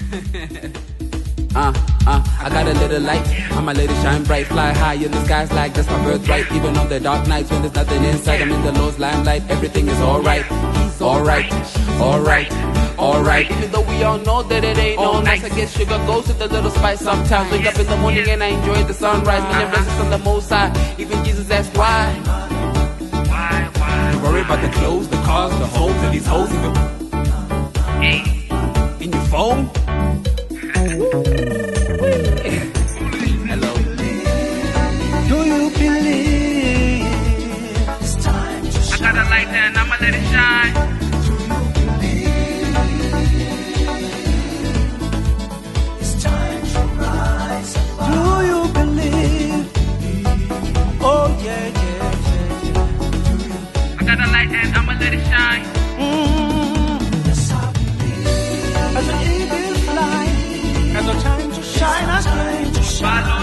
I got a little light, I'ma let it shine bright. Fly high in the skies like that's my birthright. Even on the dark nights when there's nothing inside, I'm in the Lord's limelight. Everything is alright, alright, alright, alright. Even though we all know that it ain't all nice, I guess sugar goes with a little spice sometimes. Wake up in the morning and I enjoy the sunrise. Many blessings from the Most High. Even Jesus asked why. You worry about the clothes, the cars, the homes, and these hoes in your phone. Hello. Do you believe it's time to shine? I got a light there and I'ma let it shine. Do you believe it's time to rise above? Do you believe? Oh yeah, yeah, yeah, yeah. I got a light and I'ma let it shine. Yes, I believe. As an eagle fly, as a time to shine, as time to shine.